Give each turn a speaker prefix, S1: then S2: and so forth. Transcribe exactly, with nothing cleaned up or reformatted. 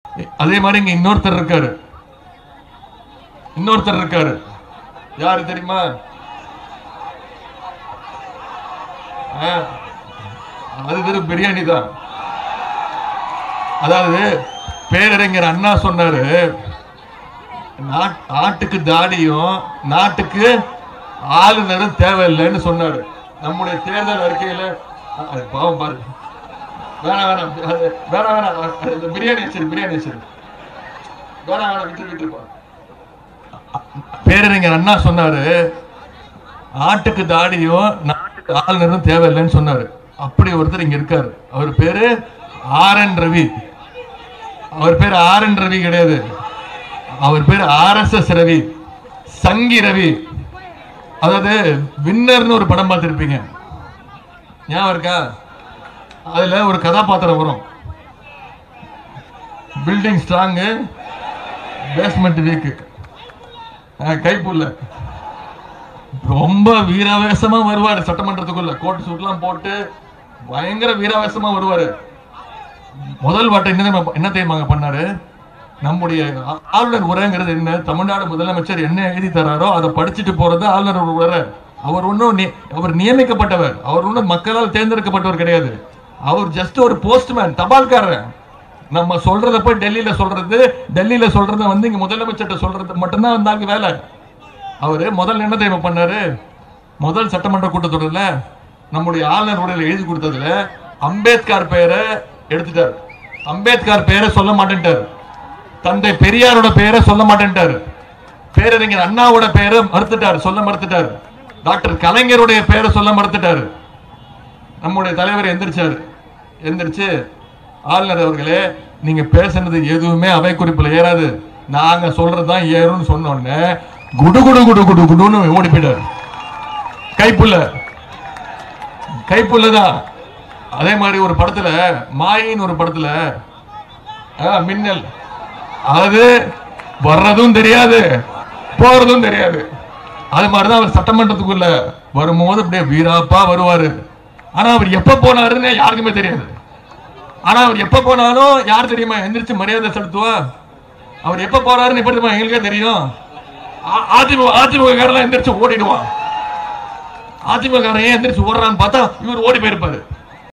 S1: அதே மாதிரி இங்க இன்னொருத்தர் இருக்காரு இன்னொருத்தர் இருக்காரு யாரு தெரியுமா? அது வெறும் பிரியாணி தான். அதாவது பேரறிஞர் அண்ணா சொன்னாரு, நாட்டுக்கு தாடியும் நாட்டுக்கு ஆளுநரும் தேவையில்லைன்னு சொன்னாரு. நம்முடைய தேர்தல் அறிக்கையில பாவம் பாரு, வேணா வேணாம் வேணா வேணாம் பிரியாணி சரி பிரியாணி சரி வேணா வேணாம் விட்டு விட்டு. பேரறிஞர் அண்ணா சொன்னாரு, நாட்டுக்கு தாடியும் நாட்டுக்கு ஆளுநரும் தேவையில்லைன்னு சொன்னாரு. அப்படி ஒருத்தர் இங்க இருக்காரு. அவர் பேரு ஆர் என் ரவி. அவர் பேரு ஆர் என் ரவி கிடையாது, அவர் பேரு ஆர் எஸ் எஸ் ரவி, சங்கி ரவி. அதாவது வின்னர்னு ஒரு படம் பார்த்திருப்பீங்க, ஞாபகம் இருக்கா? அதுல ஒரு கதாபாத்திரம் வரும், building strong basement weak, Kaipulla ரொம்ப வீராவேசமா வருவாரு. சட்டமன்றத்துக்குள்ள கோட் சூட்லாம் போட்டு பயங்கர வீராவேசமா வருவாரு. முதல் வாட்டை என்ன என்ன தெரியுமாங்க பண்ணாரு? நம்முடைய ஆளுநர் உரைங்கிறது என்ன, தமிழ்நாடு முதலமைச்சர் என்ன எழுதி தராரோ அதை படிச்சுட்டு போறது ஆளுநர் உரை. அவர் ஒன்னும் அவர் நியமிக்கப்பட்டவர், அவர் ஒன்னும் மக்களால் தேர்ந்தெடுக்கப்பட்டவர் கிடையாது. அவர் ஜஸ்ட் ஒரு போஸ்ட்மேன், தபால்காரர். நம்ம சொல்றத போய் டெல்லியில சொல்றது, டெல்லியில சொல்றத வந்து இங்க முதலமைச்சர் சொல்றது மட்டும்தான் வந்தாங்க வேலை. அவரு முதல் என்ன தெரியுமா பண்ணாரு? முதல் சட்டமன்ற கூட்டத்தொடர்ல நம்முடைய ஆளுநர் உரையில எழுதி கொடுத்ததுல அம்பேத்கர் பெயரை எடுத்துட்டார். அம்பேத்கர் பெயரை சொல்ல மாட்டேன்ட்டார். தந்தை பெரியாரோட பெயரை சொல்ல மாட்டேன்ட்டார். பேரறிஞர் அண்ணாவோட பெயரை மறுத்துட்டார், சொல்ல மறுத்துட்டார். டாக்டர் கலைஞருடைய பெயரை சொல்ல மறுத்துட்டார். நம்முடைய தலைவர் எந்திரிச்சாரு. எந்திரிச்சு, ஆளுநர் அவர்களே, நீங்க பேசுனது எதுவுமே அவை குறிப்பில் ஏறாது, நாங்க சொல்றதுதான் ஏறும்னு சொன்னோன்னு குடு குடு குடு குடு குடுன்னு ஓடி போயிட்டாரு. கைப்புள்ள கைப்புள்ளதான். அதே மாதிரி ஒரு படத்துல, மாயின்னு ஒரு படத்துல மின்னல், அது வர்றதும் தெரியாது போறதும் தெரியாது. அது மாதிரிதான் அவர் சட்டமன்றத்துக்குள்ள வரும்போது அப்படியே வீராப்பா வருவாரு. ஆனா அவர் எப்ப போனாருன்னு யாருக்குமே தெரியாது. ஆனா அவர் எப்ப போனாலும் யார் தெரியுமா எந்திரிச்சு மரியாதை செலுத்துவா? அவர் எப்ப போறாருன்னு எப்படி தெரியுமா எங்களுக்கே தெரியும். அதிமுக அதிமுக காரெல்லாம் எந்திரிச்சு ஓடிடுவான். அதிமுக காரன் ஏன் எந்திரிச்சு ஓடுறான்னு பார்த்தா இவர் ஓடி போயிருப்பாரு.